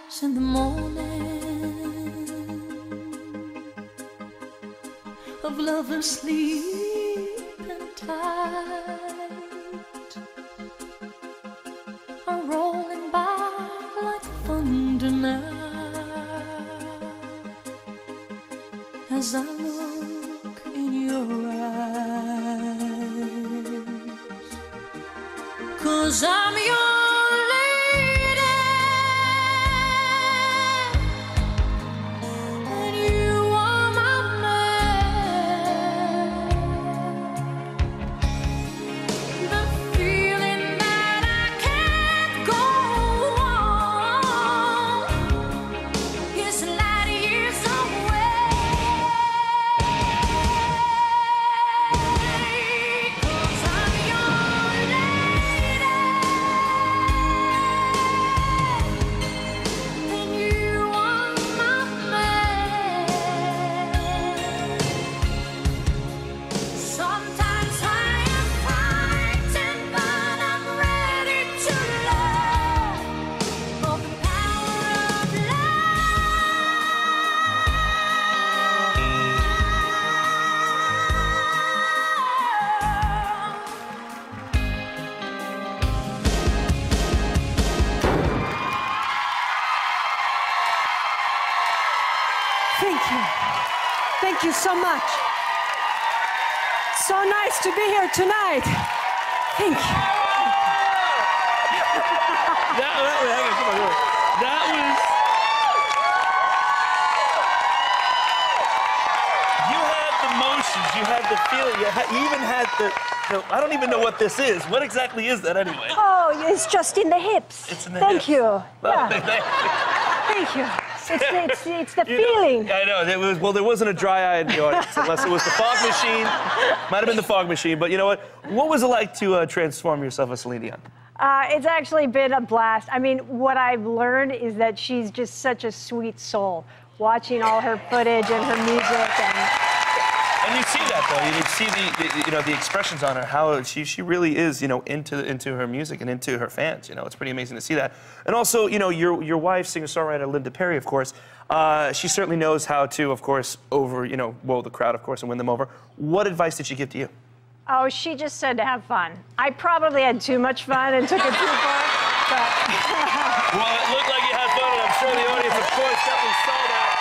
in the morning of lovers sleeping tight are rolling by like thunder now as I look in your eyes, 'cause I'm your Thank you. Thank you so much. So nice to be here tonight. Thank you. That was... You had the motions, you had the feeling, you even had the... I don't even know what this is. What exactly is that anyway? Oh, it's just in the hips. It's in the Thank hips. you. Well, Yeah. Thank you. It's the feeling. I know. Well, there wasn't a dry eye in the audience, unless it was the fog machine. Might have been the fog machine, but you know what? What was it like to transform yourself as Celine Dion? It's actually been a blast. I mean, what I've learned is that she's just such a sweet soul. Watching all her footage and her music And you see that though. You see the expressions on her, how she really is, into her music and into her fans. It's pretty amazing to see that. And also, your wife, singer-songwriter Linda Perry, of course, she certainly knows how to, of course, wow the crowd, of course, and win them over. What advice did she give to you? Oh, she just said to have fun. I probably had too much fun and took it too far, but... Well, it looked like you had fun, and I'm sure the audience, of course, definitely saw that.